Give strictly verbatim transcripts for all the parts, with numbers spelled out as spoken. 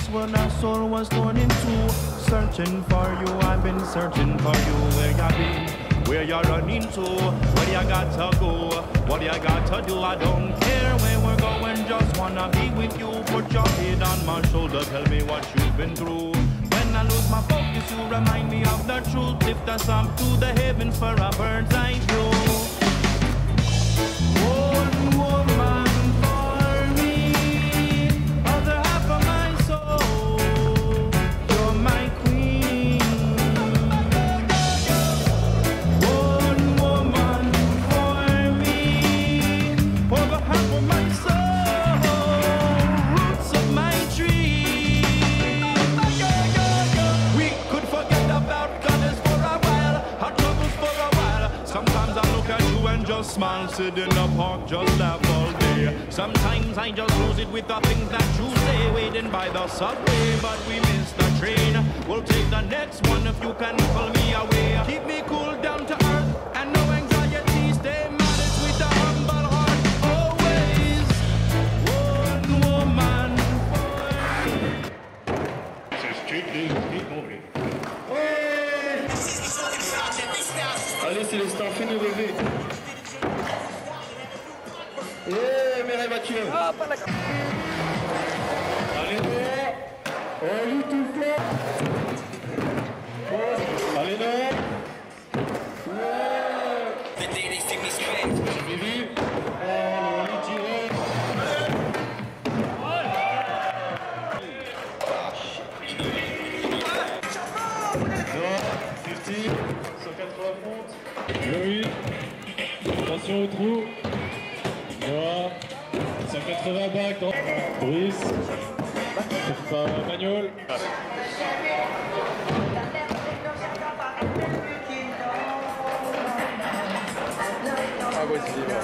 when our soul was torn in two. Searching for you, I've been searching for you. Where you been? Where you running to? Where you got to go? What you got to do? I don't care where we're going, just wanna be with you. Put your head on my shoulder, tell me what you've been through. When I lose my focus, you remind me of the truth. Lift us up to the heavens for a bird's eye view. One woman for me, other half of my soul. You're my queen. One woman for me, over half of my soul. Roots of my tree. We could forget about colors for a while, our troubles for a while. Sometimes I look at you and just smile, sit in the park, just laugh all day. Sometimes I just lose it with the things that you say, waiting by the subway, but we miss the train. We'll take the next one if you can pull me away. Keep me cool, down to earth, and no anxiety. Stay modest with the humble heart, always. One woman for me. C'est street dude, street movie. Allez, c'est les stars, fais-nous rêver. Eh, mes rêvatures. Ah, pas la... Allez, on joue tout le temps. Allez, non. J'ai vu. On lui tire. cinquante, cent quatre-vingts comptes. Oui. Attention au trou. Noah. cent quatre-vingts bacs. Brice. Pas Magnol. Ah ouais, c'est libre.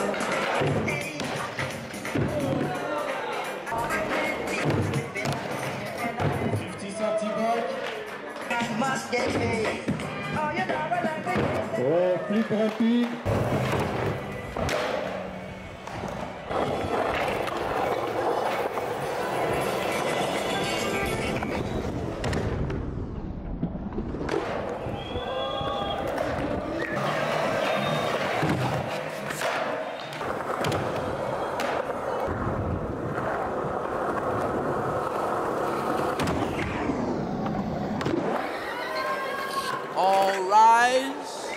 cinquante centi bacs. Oh, flip rapide. All rise.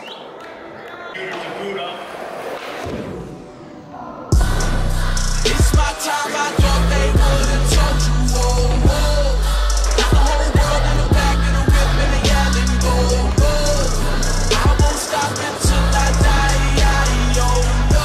It's my time, I thought they would've told you, whoa, whoa. Got the whole world in the back of the whip and they yelling, go, go. I won't stop until I die, I, oh no,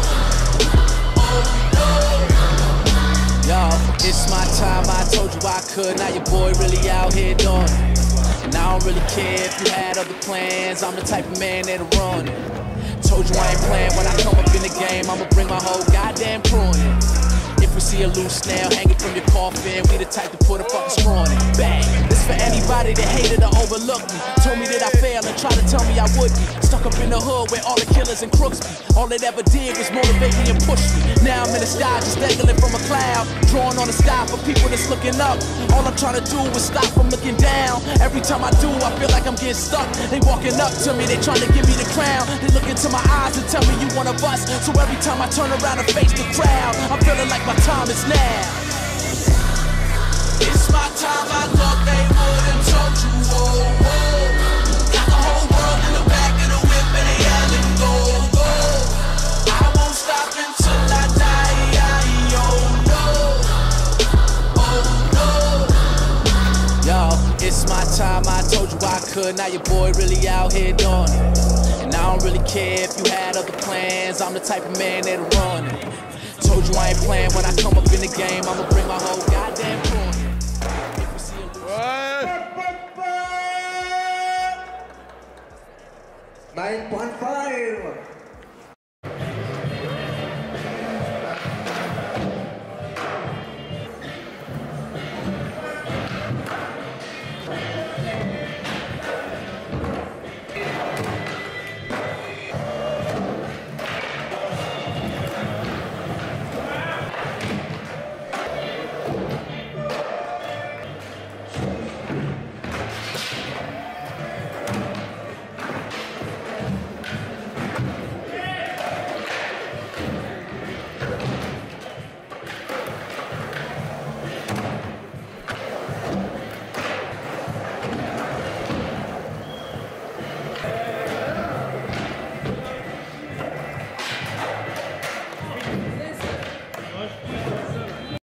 oh no. Yo, it's my time, I told you I could, now your boy really out here doing it. And I don't really care if you had other plans, I'm the type of man that'll run it. Told you I ain't playing when I come up in the game, I'ma bring my whole goddamn crew in it. If we see a loose snail hanging from your coffin, we the type to put a fucking straw in it. Bang! This for anybody that hated or overlooked me. Told me that I failed and tried to tell me I would be. Stuck up in the hood where all the killers and crooks be. All it ever did was motivate me and push me. Now I'm in the sky just dangling from a cloud, drawing on the sky for people that's looking up. All I'm trying to do is stop from looking down. Every time I do, I feel like I'm getting stuck. They walking up to me, they trying to give me the crown. They look into my eyes and tell me you one of us. So every time I turn around and face the crowd, I'm feeling like my time is now. It's my time, I thought they would've told you, whoa, whoa. Got the whole world in the back of the whip and they yelling, go, go. I won't stop until I die, I, oh no, oh no. Yo, it's my time, I told you I could, now your boy really out here doing it. And I don't really care if you had other plans, I'm the type of man that'll run it. Told you I ain't playing when I come up in the game, I'ma bring my whole goddamn crew in it. If we see a loose... nine point five